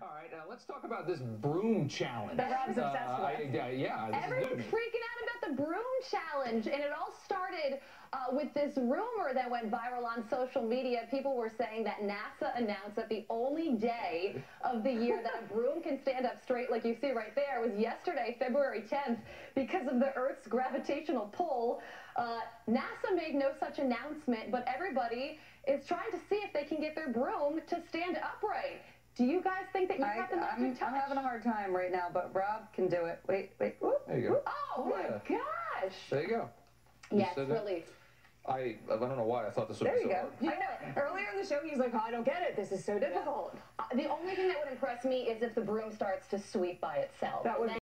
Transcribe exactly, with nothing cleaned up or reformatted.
All right, uh, let's talk about this broom challenge. That Rob's obsessed uh, with. I, uh, yeah, this Everyone's is new to me. freaking out about the broom challenge, and it all started uh, with this rumor that went viral on social media. People were saying that NASA announced that the only day of the year that a broom can stand up straight, like you see right there, was yesterday, February tenth, because of the Earth's gravitational pull. Uh, NASA made no such announcement, but everybody is trying to see if they can get their broom to stand upright. Do you guys think that you I, have the magic I'm, touch? I'm having a hard time right now, but Rob can do it. Wait, wait. Whoop, There you go. Oh my Yeah. gosh! There you go. Yeah, You it's said that? really. I I don't know why I thought this would There be you so go. hard. I know. Earlier in the show, he's like, oh, I don't get it. This is so difficult. Uh, the only thing that would impress me is if the broom starts to sweep by itself. That would